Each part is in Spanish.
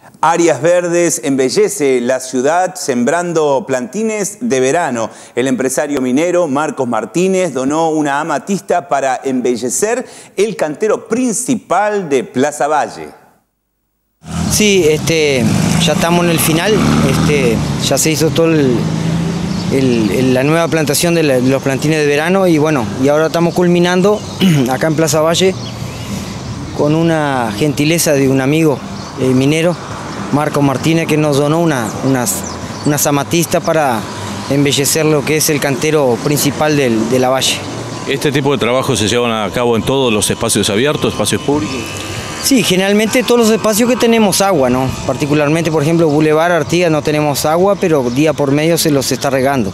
Áreas verdes embellece la ciudad sembrando plantines de verano. El empresario minero Marcos Martínez donó una amatista para embellecer el cantero principal de Plaza Valle. Sí, ya estamos en el final, ya se hizo todo la nueva plantación de los plantines de verano y bueno, y ahora estamos culminando acá en Plaza Valle con una gentileza de un amigo minero, Marcos Martínez, que nos donó unas amatistas para embellecer lo que es el cantero principal de la valle. ¿Este tipo de trabajo se llevan a cabo en todos los espacios abiertos, espacios públicos? Sí, generalmente todos los espacios que tenemos agua, ¿no? Particularmente, por ejemplo, Boulevard Artigas no tenemos agua, pero día por medio se los está regando.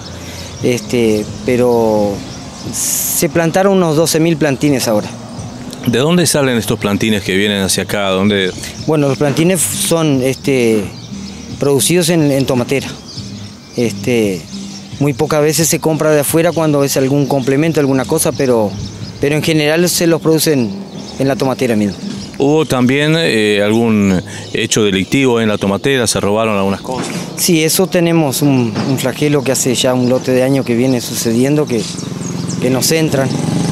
Pero se plantaron unos 12.000 plantines ahora. ¿De dónde salen estos plantines que vienen hacia acá? ¿Dónde? Bueno, los plantines son producidos en tomatera. Muy pocas veces se compra de afuera cuando es algún complemento, alguna cosa, pero en general se los producen en la tomatera mismo. ¿Hubo también algún hecho delictivo en la tomatera? ¿Se robaron algunas cosas? Sí, eso tenemos un flagelo que hace ya un lote de años que viene sucediendo, que nos entran.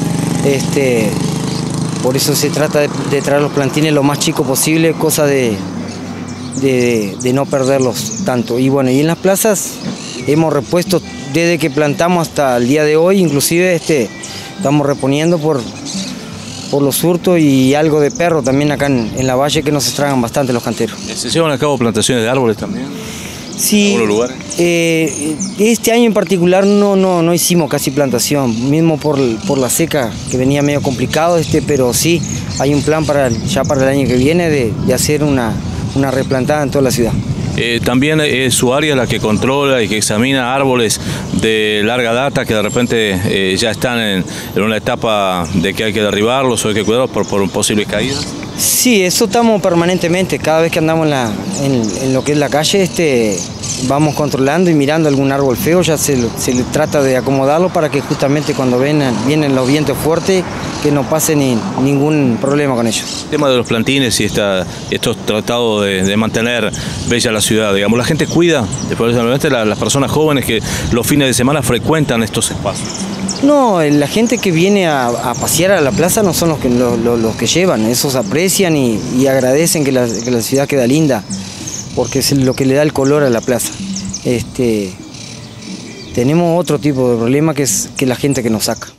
Por eso se trata de traer los plantines lo más chico posible, cosa de no perderlos tanto. Y bueno, y en las plazas hemos repuesto desde que plantamos hasta el día de hoy, inclusive estamos reponiendo por los hurtos y algo de perro también acá en la valle, que nos estragan bastante los canteros. ¿Se llevan a cabo plantaciones de árboles también? Sí, ¿En algunos lugares? Este año en particular no hicimos casi plantación, mismo por la seca, que venía medio complicado, pero sí hay un plan ya para el año que viene de hacer una replantada en toda la ciudad. También es su área la que controla y que examina árboles de larga data que de repente ya están en una etapa de que hay que derribarlos o hay que cuidarlos por posibles caídas. Sí, eso estamos permanentemente, cada vez que andamos en lo que es la calle, vamos controlando y mirando algún árbol feo, ya se le trata de acomodarlo para que justamente cuando vienen los vientos fuertes, que no pase ningún problema con ellos. El tema de los plantines y estos tratados de mantener bella la ciudad, digamos, la gente cuida, especialmente las personas jóvenes que los fines de semana frecuentan estos espacios. No, la gente que viene a pasear a la plaza no son los que llevan, esos aprecian y agradecen que la ciudad queda linda, porque es lo que le da el color a la plaza. Tenemos otro tipo de problema que es la gente que nos saca.